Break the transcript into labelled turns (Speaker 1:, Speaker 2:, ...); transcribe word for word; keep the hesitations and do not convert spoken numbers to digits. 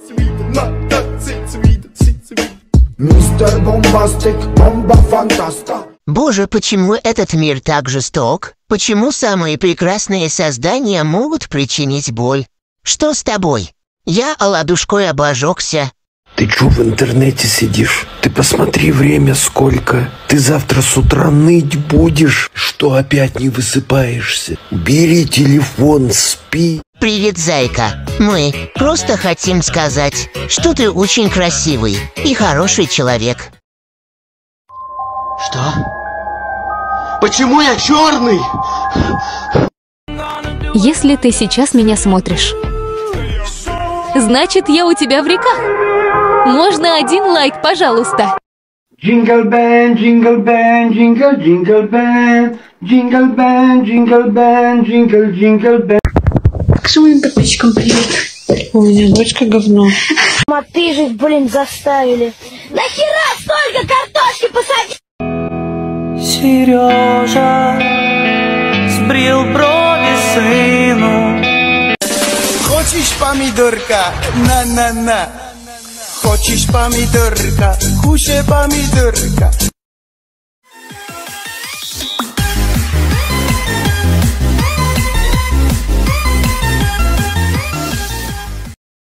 Speaker 1: Мистер Бомбастик, бомба фантаста.
Speaker 2: Боже, почему этот мир так жесток? Почему самые прекрасные создания могут причинить боль? Что с тобой? Я оладушкой обожегся.
Speaker 3: Ты чё в интернете сидишь? Ты посмотри время сколько. Ты завтра с утра ныть будешь, что опять не высыпаешься. Бери телефон, спи.
Speaker 2: Привет, зайка. Мы просто хотим сказать, что ты очень красивый и хороший человек.
Speaker 4: Что? Почему я черный?
Speaker 5: Если ты сейчас меня смотришь, значит, я у тебя в реках. Можно один лайк, пожалуйста.
Speaker 6: Jingle bell, jingle bell, jingle, jingle bell, jingle bell, jingle bell, jingle, jingle bell.
Speaker 7: К моим подписчикам привет.
Speaker 8: У меня дочка говно.
Speaker 7: А ты же, блин, заставили. Нахера столько картошки посадить?
Speaker 9: Сережа сбрил брови сыну.
Speaker 10: Хочешь помидорка? На-на-на. Хочешь помидорка? Кушай помидорка.